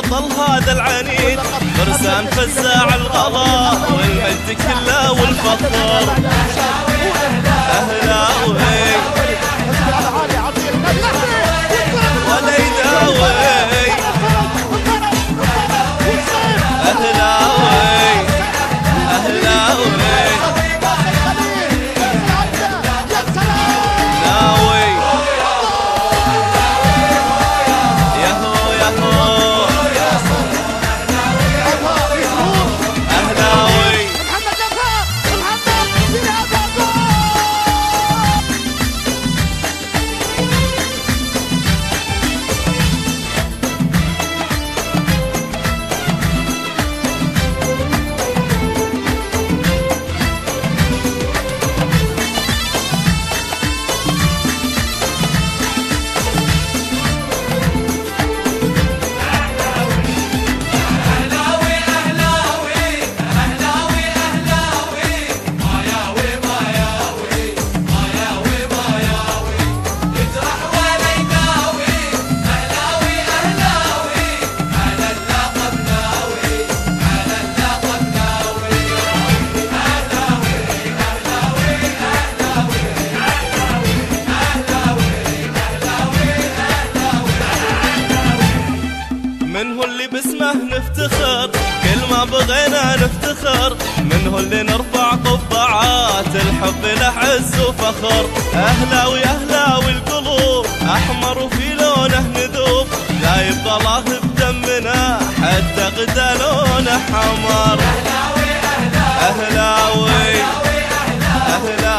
البطل هذا العنيد، فرسان فزاع الغلا والمجد كله والفخر. أهلاوي ولا يداوي، أهلاوي أهلاوي ناوي يهو يهو أهلاوي. من هو اللي باسمه نفتخر كل ما بغينا نفتخر، من هو اللي نرفع قبعات الحب له عز وفخر. أهلاوي أهلاوي القلوب أحمر وفي لونه نذوب، لا يبقى الله بدمنا حتى غدا لونه حمر. أهلاوي أهلاوي